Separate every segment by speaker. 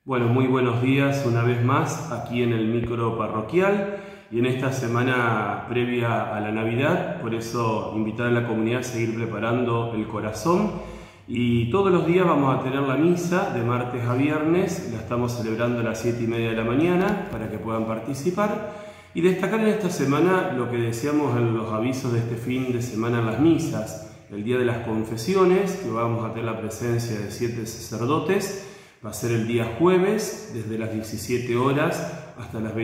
Speaker 1: Bueno, muy buenos días una vez más aquí en el micro parroquial y en esta semana previa a la Navidad, por eso invitar a la comunidad a seguir preparando el corazón y todos los días vamos a tener la misa de martes a viernes, la estamos celebrando a las 7:30 de la mañana para que puedan participar y destacar en esta semana lo que decíamos en los avisos de este fin de semana en las misas, el día de las confesiones, que vamos a tener la presencia de 7 sacerdotes. Va a ser el día jueves, desde las 17 horas hasta las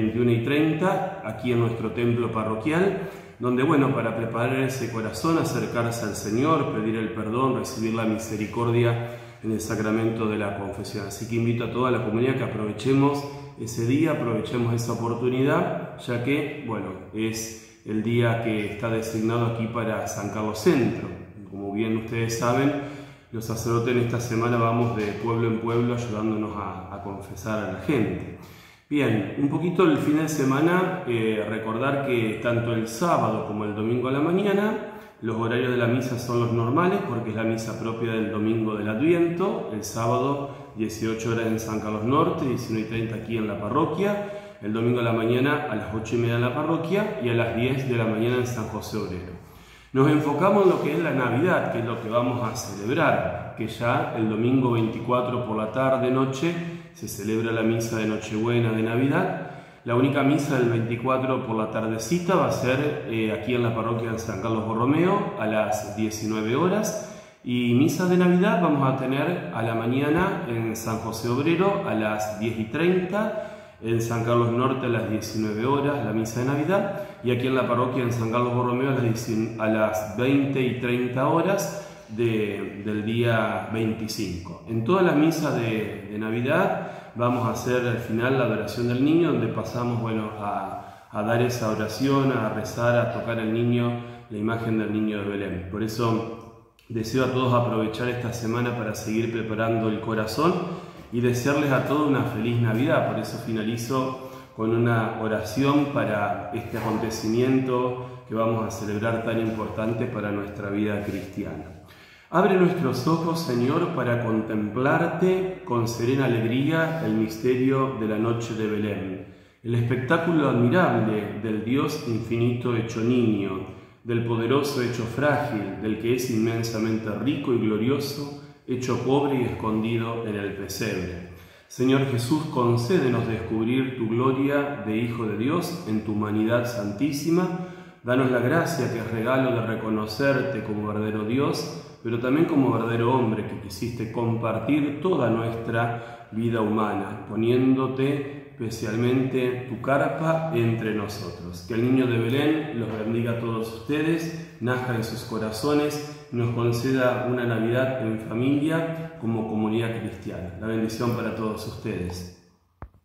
Speaker 1: 21:30, aquí en nuestro templo parroquial, donde, bueno, para preparar ese corazón, acercarse al Señor, pedir el perdón, recibir la misericordia en el sacramento de la confesión. Así que invito a toda la comunidad que aprovechemos ese día, aprovechemos esa oportunidad, ya que, bueno, es el día que está designado aquí para San Carlos Centro. Como bien ustedes saben, los sacerdotes en esta semana vamos de pueblo en pueblo ayudándonos a confesar a la gente. Bien, un poquito el fin de semana, recordar que tanto el sábado como el domingo a la mañana, los horarios de la misa son los normales porque es la misa propia del domingo del Adviento. El sábado 18 horas en San Carlos Norte, 19:30 aquí en la parroquia. El domingo a la mañana a las 8:30 en la parroquia y a las 10 de la mañana en San José Obrero. Nos enfocamos en lo que es la Navidad, que es lo que vamos a celebrar, que ya el domingo 24 por la tarde-noche se celebra la misa de Nochebuena de Navidad. La única misa del 24 por la tardecita va a ser aquí en la parroquia de San Carlos Borromeo a las 19 horas. Y misa de Navidad vamos a tener a la mañana en San José Obrero a las 10:30. En San Carlos Norte a las 19 horas, la misa de Navidad, y aquí en la parroquia en San Carlos Borromeo a las 20:30 horas del día 25. En todas las misas de Navidad vamos a hacer al final la adoración del niño, donde pasamos, bueno, a dar esa oración, a rezar, a tocar al niño, la imagen del niño de Belén. Por eso deseo a todos aprovechar esta semana para seguir preparando el corazón y desearles a todos una feliz Navidad. Por eso finalizo con una oración para este acontecimiento que vamos a celebrar tan importante para nuestra vida cristiana. Abre nuestros ojos, Señor, para contemplarte con serena alegría el misterio de la noche de Belén, el espectáculo admirable del Dios infinito hecho niño, del poderoso hecho frágil, del que es inmensamente rico y glorioso, hecho pobre y escondido en el pesebre. Señor Jesús, concédenos descubrir tu gloria de Hijo de Dios en tu humanidad santísima. Danos la gracia que es regalo de reconocerte como verdadero Dios, pero también como verdadero hombre que quisiste compartir toda nuestra vida humana, poniéndote especialmente tu carpa entre nosotros. Que el niño de Belén los bendiga a todos ustedes, nazca en sus corazones, nos conceda una Navidad en familia como comunidad cristiana. La bendición para todos ustedes.